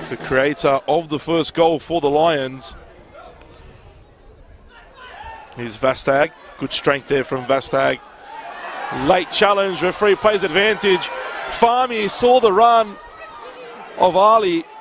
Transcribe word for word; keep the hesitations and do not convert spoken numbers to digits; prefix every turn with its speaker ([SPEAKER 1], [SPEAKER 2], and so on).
[SPEAKER 1] the creator of the first goal for the Lions. Here's Vastag. Good strength there from Vastag. Late challenge. Referee plays advantage. Farmy saw the run of Ali